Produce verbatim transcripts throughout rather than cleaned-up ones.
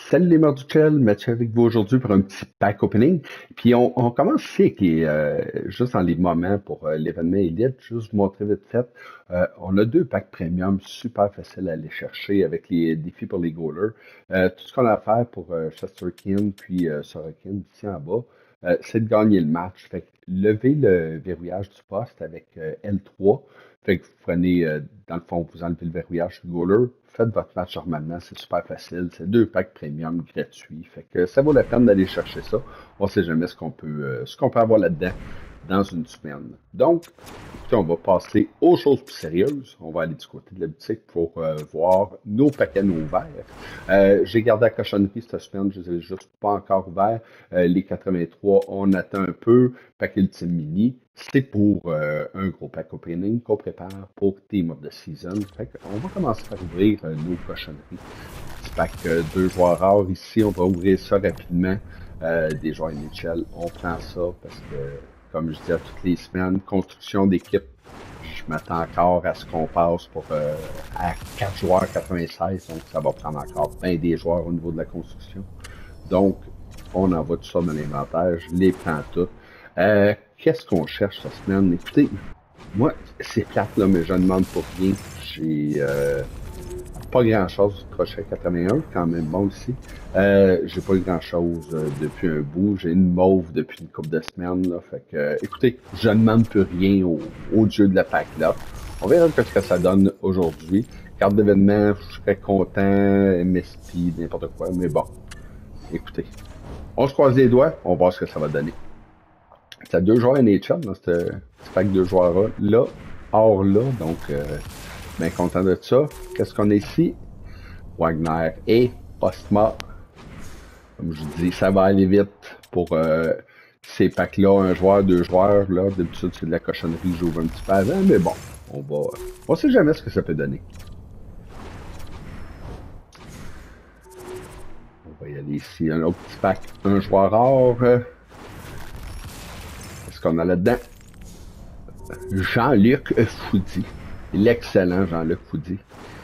Salut les Morduchels, Mathieu avec vous aujourd'hui pour un petit pack opening. Puis on, on commence ici avec les, euh, juste dans les moments pour euh, l'événement Elite, juste vous montrer vite fait. Euh, on a deux packs premium super faciles à aller chercher avec les défis pour les goalers. Euh, tout ce qu'on a à faire pour euh, Shesterkin puis euh, Sorokin ici en bas, euh, c'est de gagner le match. Fait que levez le verrouillage du poste avec euh, L trois. Fait que vous prenez, euh, dans le fond, vous enlevez le verrouillage du goaler, faites votre match normalement, c'est super facile. C'est deux packs premium gratuits. Fait que ça vaut la peine d'aller chercher ça. On sait jamais ce qu'on peut, euh, ce qu'on peut avoir là-dedans dans une semaine. Donc, écoutez, on va passer aux choses plus sérieuses. On va aller du côté de la boutique pour euh, voir nos paquets non ouverts. Euh, J'ai gardé la cochonnerie cette semaine, je les ai juste pas encore ouverts. Euh, les quatre-vingt-trois, on attend un peu. Paquet Ultime Mini, c'est pour euh, un gros pack opening qu'on prépare pour Team of the Season. Fait on va commencer par ouvrir euh, nos cochonneries. Petit pack euh, deux joueurs rares ici, on va ouvrir ça rapidement. Euh, des joueurs N H L, on prend ça parce que, comme je dis à toutes les semaines, construction d'équipe, je m'attends encore à ce qu'on passe pour euh, à quatre joueurs quatre-vingt-seize, donc ça va prendre encore bien des joueurs au niveau de la construction. Donc, on envoie tout ça dans l'inventaire, je les prends toutes. Euh, Qu'est-ce qu'on cherche cette semaine? Écoutez, moi, c'est plate là, mais je ne demande pas rien. J'ai euh, pas grand-chose. Crochet quatre-vingt-un, quand même bon aussi. Euh, j'ai pas eu grand-chose euh, depuis un bout. J'ai une mauve depuis une couple de semaines. Là, fait que, euh, écoutez, je ne demande plus rien au, au dieu de la pack là. On verra ce que ça donne aujourd'hui. Carte d'événement, je serais content. M S P, n'importe quoi. Mais bon, écoutez, on se croise les doigts. On va voir ce que ça va donner. C'est deux joueurs N H L dans ce pack de joueurs-là, là, or là, donc euh, bien content de ça. Qu'est-ce qu'on a ici? Wagner et Postma. Comme je dis, ça va aller vite pour euh, ces packs-là, un joueur, deux joueurs, là, d'habitude c'est de la cochonnerie que j'ouvre un petit peu avant, mais bon, on va. On sait jamais ce que ça peut donner. On va y aller ici, un autre petit pack, un joueur rare. Qu'est-ce qu'on a là-dedans? Jean-Luc Foudy. L'excellent Jean-Luc Foudy.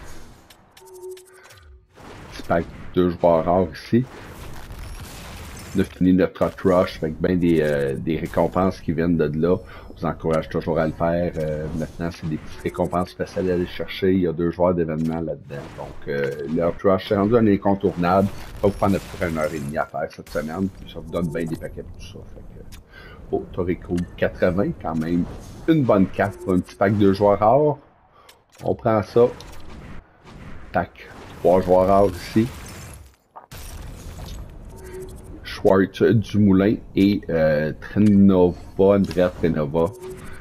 Petit pack de joueurs rares ici. On a fini notre hot rush avec bien des, euh, des récompenses qui viennent de là. On vous encourage toujours à le faire. Euh, maintenant, c'est des petites récompenses spéciales à aller chercher. Il y a deux joueurs d'événements là-dedans. Donc, euh, le hot rush est rendu un incontournable. Ça va vous prendre à peu près une heure et demie à faire cette semaine. Puis ça vous donne bien des paquets pour tout ça. Fait que, oh, Torrico quatre-vingts, quand même une bonne carte pour un petit pack de joueurs rares. On prend ça. Tac, trois joueurs rares ici. Schwartz Dumoulin et euh, Trenova, Andrea Trenova.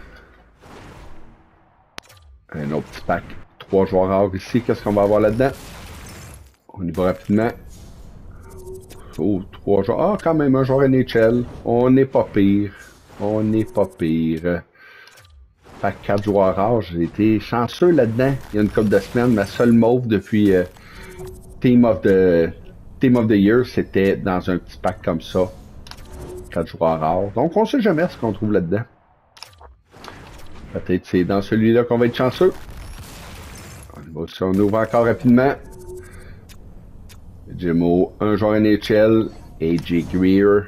Un autre petit pack. Trois joueurs rares ici. Qu'est-ce qu'on va avoir là-dedans? On y va rapidement. Oh, trois joueurs. Ah, quand même, un joueur N H L. On n'est pas pire. On n'est pas pire. Pack quatre joueurs rares. J'ai été chanceux là-dedans. Il y a une couple de semaines. Ma seule mauve depuis euh, Team of the Team of the Year, c'était dans un petit pack comme ça. quatre joueurs rares. Donc, on sait jamais ce qu'on trouve là-dedans. Peut-être c'est dans celui-là qu'on va être chanceux. On, va, on ouvre encore rapidement. Jimo, un joueur N H L. A J Greer.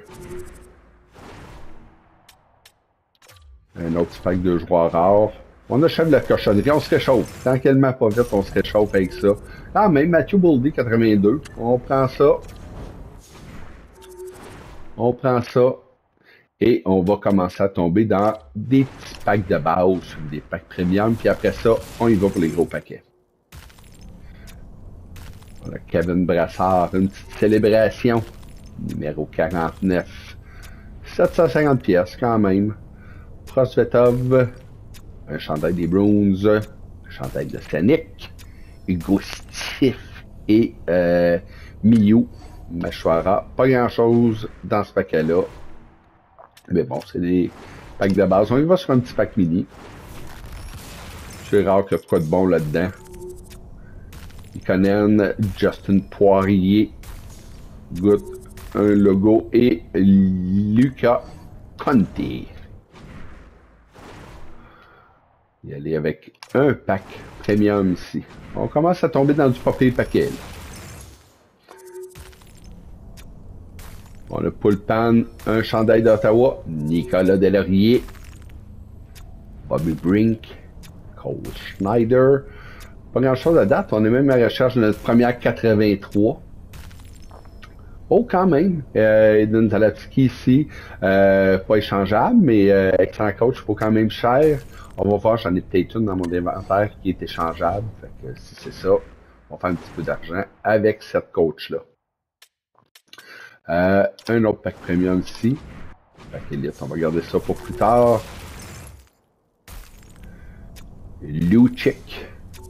Un autre petit pack de joueurs rares. On achève la cochonnerie, on se réchauffe. Tranquillement, pas vite, on se réchauffe avec ça. Ah, même Matthew Boldy quatre-vingt-deux. On prend ça. On prend ça. Et on va commencer à tomber dans des petits packs de base, des packs premium. Puis après ça, on y va pour les gros paquets. Voilà, Kevin Brassard, une petite célébration. Numéro quarante-neuf. sept cent cinquante pièces quand même. Prosvetov. Un chandail des Bruins, un chandail de Stanik, Gustif et euh, Miyu, Machwara. Pas grand chose dans ce paquet-là. Mais bon, c'est des packs de base. On y va sur un petit pack mini. C'est rare qu'il y a quoi de bon là-dedans. Ikonen, Justin Poirier, Good, un logo et Luca Conte. Y aller avec un pack premium ici. On commence à tomber dans du papier paquet. Là. On a Poulpan, un chandail d'Ottawa, Nicolas Delaurier, Bobby Brink, Cole Schneider. Pas grand chose à date, on est même à la recherche de notre première quatre-vingt-trois. Oh, quand même, euh, Eden Zalewski ici, euh, pas échangeable, mais euh, excellent coach, il faut quand même cher. On va voir, j'en ai peut-être une dans mon inventaire qui est échangeable. Fait que si c'est ça, on va faire un petit peu d'argent avec cette coach-là. Euh, un autre pack premium ici. Pack Elite, on va garder ça pour plus tard. Lucic.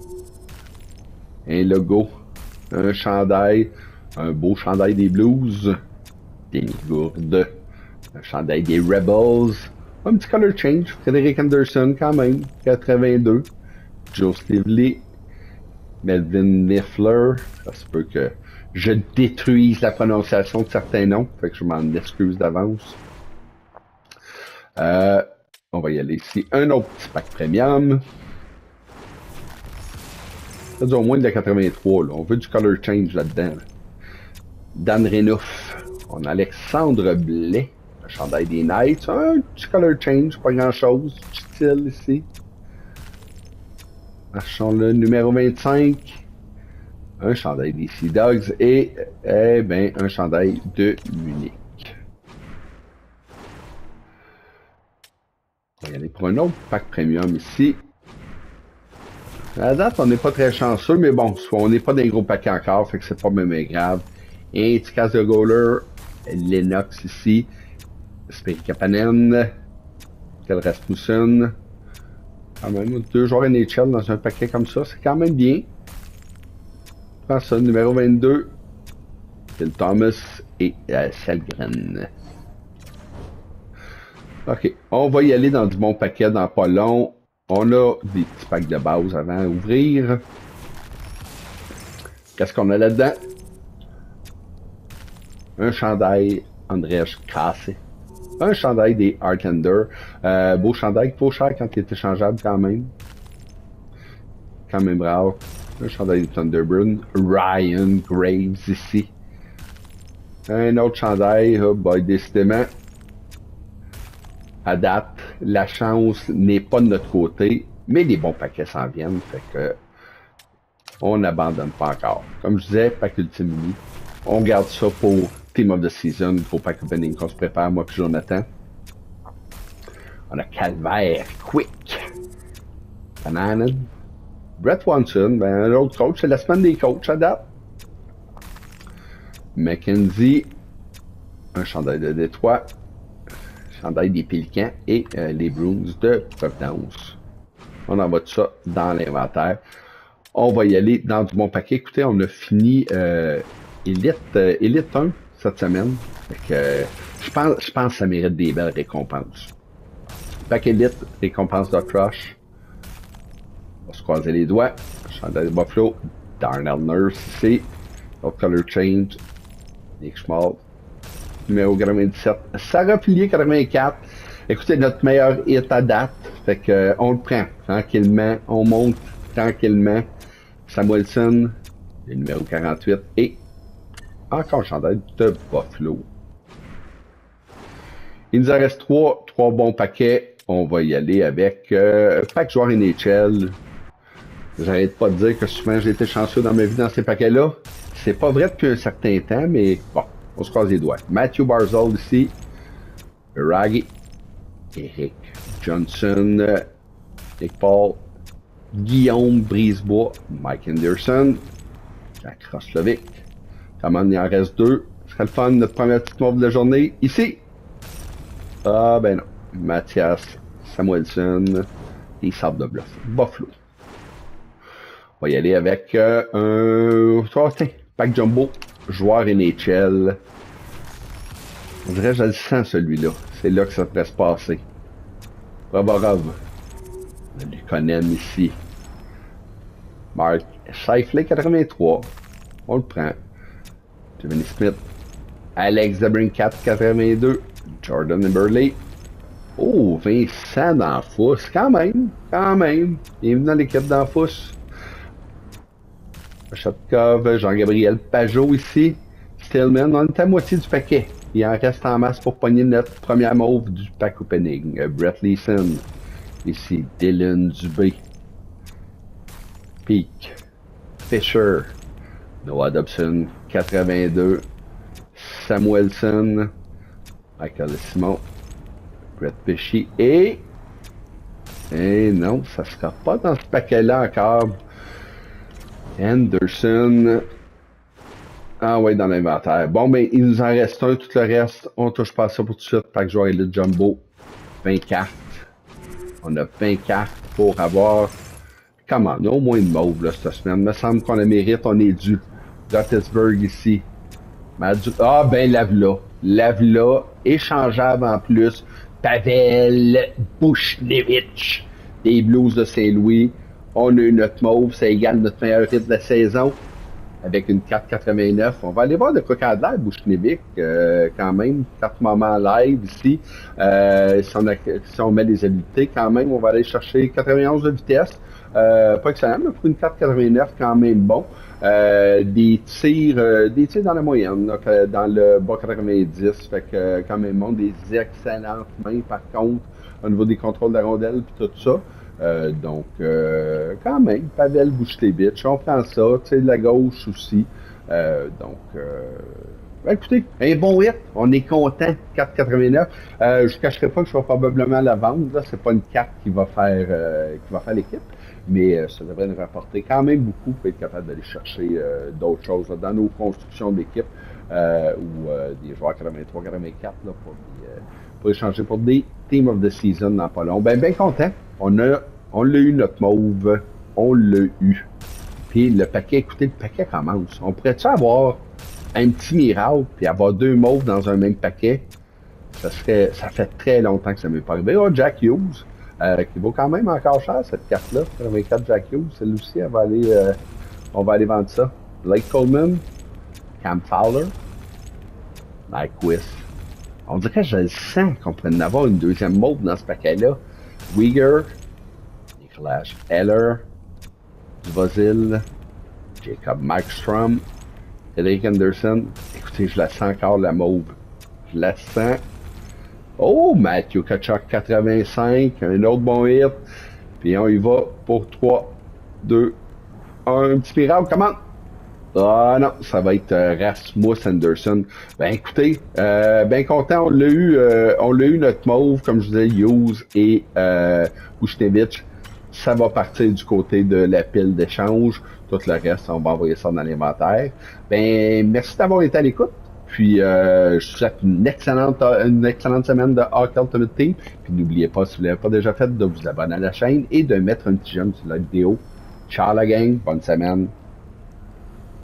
Un logo. Un chandail. Un beau chandail des Blues. Des gourdes. Un chandail des Rebels. Un petit color change. Frédéric Anderson quand même. quatre-vingt-deux. Joe Stively. Melvin Niffler. Ça se peut que je détruise la prononciation de certains noms. Fait que je m'en excuse d'avance. Euh, on va y aller ici. Un autre petit pack premium. Ça dit au moins de la quatre-vingt-trois. Là. On veut du color change là-dedans. Là. Dan Renouf. On a Alexandre Blais. Le chandail des Knights. Un petit color change. Pas grand-chose. Du style ici. Marchons-le. Numéro vingt-cinq. Un chandail des Sea Dogs. Et, eh ben, un chandail de Munich. On va y aller pour un autre pack premium ici. À la date, on n'est pas très chanceux, mais bon, on n'est pas dans les gros paquets encore, fait que c'est pas même grave. Et un petit casse de goaler, Lennox ici, Spirit Kapanen, Kel Rasmussen. Quand même, deux joueurs N H L dans un paquet comme ça, c'est quand même bien. Prends ça, numéro vingt-deux, Phil Thomas et euh, Selgren. Ok, on va y aller dans du bon paquet dans pas long. On a des petits packs de base avant d'ouvrir. Qu'est-ce qu'on a là-dedans? Un chandail Andreas Kasse. Un chandail des Heartlander. Euh, beau chandail, pas cher quand il est échangeable quand même. Quand même rare. Un chandail de Thunderbird. Ryan Graves ici. Un autre chandail, oh boy, décidément. À date, la chance n'est pas de notre côté, mais les bons paquets s'en viennent, fait que on n'abandonne pas encore. Comme je disais, pack Ultimate, on garde ça pour Team of the Season, pour pack opening qu'on se prépare, moi et Jonathan. On a Calvaire, Quick, Bananen, Brett Watson, ben l'autre coach, c'est la semaine des coachs à date. Mackenzie, un chandail de Détroit. Chandail des Pélicans et euh, les Bruins de Providence. On envoie tout ça dans l'inventaire. On va y aller dans du bon paquet. Écoutez, on a fini euh, Elite, euh, Elite un cette semaine. Fait que, euh, je pense, je pense que ça mérite des belles récompenses. Paquet Elite, récompense de Crush. On va se croiser les doigts. Chandail de Buffalo. Darnell Nurse ici. Autre color change. Nick Schmaltz. Numéro quatre-vingt-dix-sept, Sarah Pilier quatre-vingt-quatre. Écoutez, notre meilleur hit à date. Fait que euh, on le prend tranquillement. On monte tranquillement. Samuelson, le numéro quarante-huit. Et encore un chandail de Buffalo. Il nous en reste trois, trois bons paquets. On va y aller avec euh, pack joueur N H L. J'arrête pas de dire que souvent j'ai été chanceux dans ma vie dans ces paquets-là. C'est pas vrai depuis un certain temps, mais bon. On se croise les doigts. Matthew Barzal ici. Raggy. Eric Johnson. Nick Paul. Guillaume Brisebois. Mike Anderson. Jack Roslovic. Comment il en reste deux. Ce serait le fun, notre première petite move de la journée. Ici. Ah ben non. Mathias Samuelson. Et Sable de Bluff. Buffalo. On va y aller avec euh, un... Oh, tiens, pack jumbo. Joueur N H L. On dirait que je le sens celui-là. C'est là que ça devrait se passer. Provorov. On les connaît ici. Mark Scheifele quatre-vingt-trois. On le prend. Giovanni Smith. Alex Debrincat quatre-vingt-deux. Jordan Burley. Oh, Vincent D'Anfous. Quand même. Quand même. Bienvenue dans l'équipe D'Anfous. Chatkov, Jean-Gabriel Pajot ici. Stillman, on est à moitié du paquet. Il en reste en masse pour pogner notre première mauve du pack opening. Euh, Brett Leeson. Ici, Dylan Dubé. Peak. Fisher. Noah Dobson. quatre-vingt-deux. Samuelson. Michael Simon. Brett Pesci. Et... Et non, ça sera pas dans ce paquet-là encore. Anderson. Ah ouais, dans l'inventaire. Bon, ben, il nous en reste un. Tout le reste, on touche pas à ça pour tout de suite. Pack joueur Elite Jumbo. vingt cartes. On a vingt cartes pour avoir... Comment? On a au moins une mauve, là, cette semaine. Il me semble qu'on la mérite. On est dû. Gottisburg, ici. Madu... Ah, ben, lave-la. Lave-la. Échangeable en plus. Pavel Buchnevich. Des Blues de Saint-Louis. On a eu notre mauve. Ça égale notre meilleur hit de la saison. Avec une carte quatre-vingt-neuf. On va aller voir de quoi qu'a l'air, Buchnevich, euh, quand même. Quatre moments live ici. Euh, si, on a, si on met les habiletés, quand même, on va aller chercher quatre-vingt-onze de vitesse. Euh, pas excellent, mais pour une carte quatre-vingt-neuf, quand même bon. Euh, des tirs euh, des tirs dans la moyenne, donc, euh, dans le bas quatre-vingt-dix. Fait que, euh, quand même bon. Des excellentes mains, par contre, au niveau des contrôles de la rondelle et tout ça. Euh, donc, euh, quand même, Pavel Buchnevich, on prend ça, tu sais, de la gauche aussi. Euh, donc, euh, ben, écoutez, un bon hit, on est content, quatre quatre-vingt-neuf. Euh, je ne cacherai pas que je vais probablement la vendre, là, c'est pas une carte qui va faire, euh, qui va faire l'équipe, mais euh, ça devrait nous rapporter quand même beaucoup pour être capable d'aller chercher euh, d'autres choses là, dans nos constructions d'équipe, euh, ou euh, des joueurs quatre-vingt-trois quatre-vingt-quatre là, pour, des, euh, pour échanger pour des Team of the Season dans pas long. Ben, bien content. On a, on l'a eu, notre mauve. On l'a eu. Puis le paquet, écoutez, le paquet commence. On pourrait-tu avoir un petit miracle, puis avoir deux mauves dans un même paquet? Ça serait, ça fait très longtemps que ça m'est pas arrivé. Oh, Jack Hughes, euh, qui vaut quand même encore cher, cette carte-là. quatre-vingt-quatre Jack Hughes, celle-ci, elle va aller, euh, on va aller vendre ça. Blake Coleman, Cam Fowler, Mike Wiss. On dirait que je le sens qu'on pourrait en avoir une deuxième mauve dans ce paquet-là. Uyghur, Nicolas Heller, Duvozil, Jacob Markstrom, Eric Anderson. Écoutez, je la sens encore, la mauve. Je la sens. Oh, Matthew Tkachuk quatre-vingt-cinq, un autre bon hit. Puis on y va pour trois, deux, un. Un petit miracle, comment? Ah non, ça va être euh, Rasmus Anderson. Ben écoutez, euh, ben content, on l'a eu, euh, on l'a eu notre mauve, comme je disais, Hughes et euh, Buchnevich. Ça va partir du côté de la pile d'échange. Tout le reste, on va envoyer ça dans l'inventaire. Ben merci d'avoir été à l'écoute. Puis euh, je vous souhaite une excellente, une excellente semaine de Hockey Ultimate Team. Puis n'oubliez pas, si vous ne l'avez pas déjà fait, de vous abonner à la chaîne et de mettre un petit j'aime sur la vidéo. Ciao la gang, bonne semaine.